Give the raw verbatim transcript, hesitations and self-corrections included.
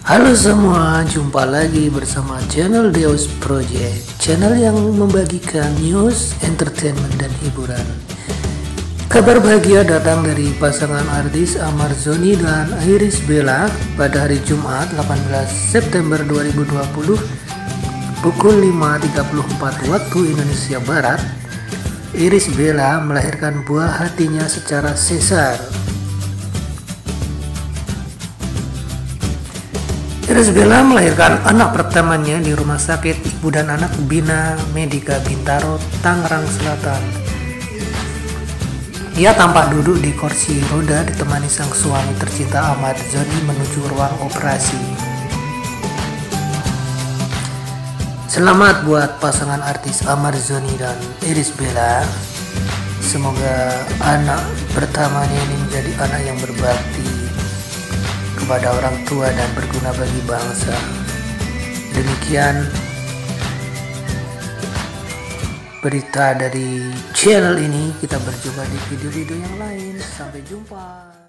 Halo semua, jumpa lagi bersama channel Deus Project, channel yang membagikan news, entertainment, dan hiburan. Kabar bahagia datang dari pasangan artis Amar Zoni dan Iris Bella pada hari Jumat delapan belas September dua ribu dua puluh pukul lima tiga puluh empat waktu Indonesia Barat. Iris Bella melahirkan buah hatinya secara sesar. Iris Bella melahirkan anak pertamanya di Rumah Sakit Ibu dan Anak Bina Medika Bintaro, Tangerang Selatan. Ia tampak duduk di kursi roda ditemani sang suami tercinta Amar Zoni menuju ruang operasi. Selamat buat pasangan artis Amar Zoni dan Iris Bella. Semoga anak pertamanya ini menjadi anak yang berbakti kepada orang tua dan berguna bagi bangsa. Demikian berita dari channel ini. Kita berjumpa di video-video yang lain. Sampai jumpa.